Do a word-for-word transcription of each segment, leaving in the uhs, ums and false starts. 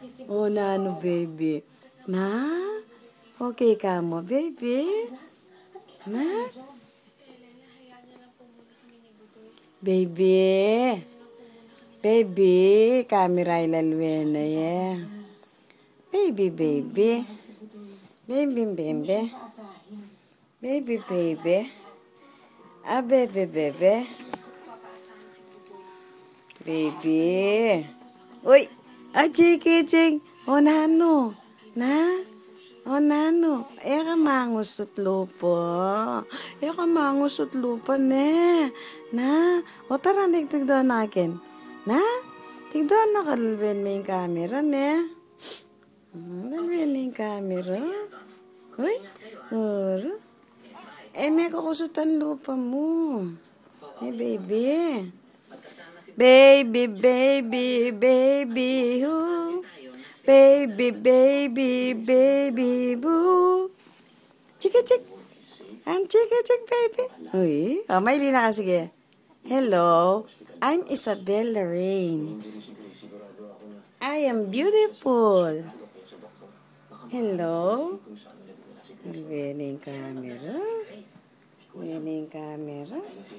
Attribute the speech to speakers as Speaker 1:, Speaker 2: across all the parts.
Speaker 1: Oh, na ano, baby? Na? Okay ka mo, baby? Na? Baby? Baby? Camera ilalwena, yeah. Baby, baby. Baby, baby. Baby, baby. Ah, baby, baby. Baby. Uy! Ah, chiki, chik. O, nano? Na? O, nano? E ka mangusot lupa. E ka mangusot lupa, ne. Na? O, tara, tigtigdoon na akin. Na? Tigdoon na kalulben mo yung camera, ne. Kalulben yung camera. Uy! Uro. Eh, may kakusutan lupa mo. Eh, baby. Baby, baby, baby, who? Baby, baby, baby, boo. Chika, chik. Ang chika, chik, baby. Uy, oh, may lina ka, sige. Hello, I'm Isabella Rain. I am beautiful. Hello. Winning camera. Winning camera.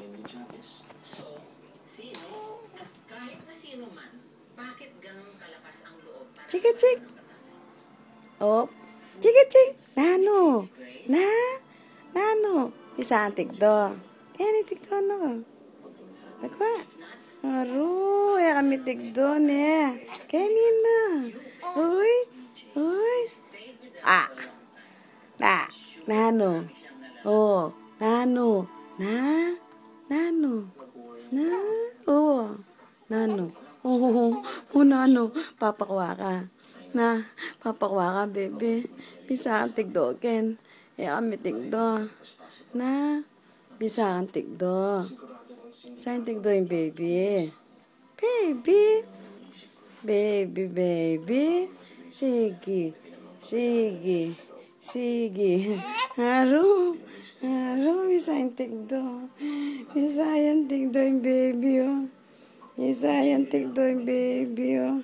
Speaker 2: Kahit na sino man, bakit ganun kalakas ang loob?
Speaker 1: Chika, chik. Oh, chika, chik. Nano? Na? Nano? Isa ang tigdo. Kaya ni tigdo na. Nagwa. Aro, eh kami tigdo ne. Kaya nina. Uy, uy. Ah. Na. Nano? Oh, nano? Na? Nano? Na? Oh. Nano? Oh, oh, nano? Papakwa ka. Na, papakwa ka, bebe. Bisa ang tigdo, Ken. Eh, kami tigdo. Na, bisa ang tigdo. Saan tigdo yung baby? Baby. Baby, baby. Sige. Sige. Sige. Haro. Haro, bisa yung tigdo. Bisa yung tigdo yung baby, oh. Isa yan, tigdo yung baby, oh.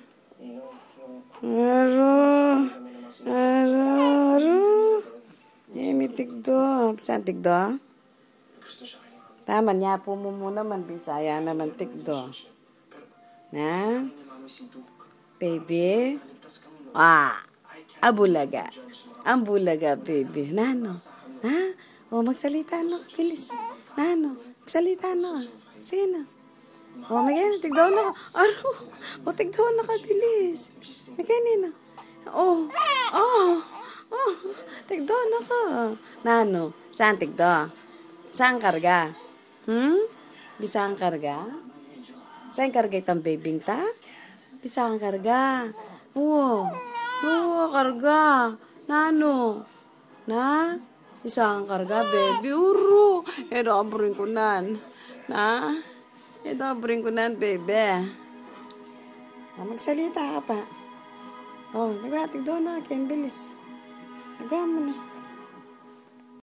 Speaker 1: Aro. Aro, aro. Eh, may tigdo. Saan tigdo? Tama niya po mo muna man. Bisaya naman tigdo. Na? Baby? Ah. Abulaga. Ang bulaga, baby. Nano? Ha? O, magsalita na. Bilis. Nano? Magsalita na. Sige na. O, may ganyan. Tigdaw na ka. Aro. O, tigdaw na ka. Bilis. May ganyan na. O. O. O. Tigdaw na ka. Nano? Saan tigdaw? Saan karga? Hmm? Bisa ang karga? Saan karga itang babing ta? Bisa ang karga. Oo. Oo, karga. Nano? Na? Bisa ang karga, baby. Uro. Eh, dobring ko nan. Na? Eh, dobring ko nan, baby. Ah, magsalita ka pa. Oh, nagbatig doon na. Ken, bilis. Nagba mo na.